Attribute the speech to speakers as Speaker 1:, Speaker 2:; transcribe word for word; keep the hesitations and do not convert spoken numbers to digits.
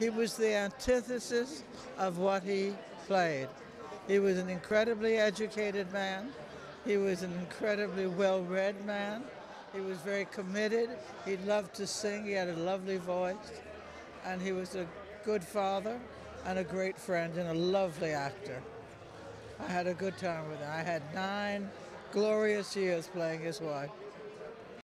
Speaker 1: He was the antithesis of what he played. He was an incredibly educated man. He was an incredibly well-read man. He was very committed. He loved to sing. He had a lovely voice. And he was a good father and a great friend and a lovely actor. I had a good time with him. I had nine glorious years playing his wife.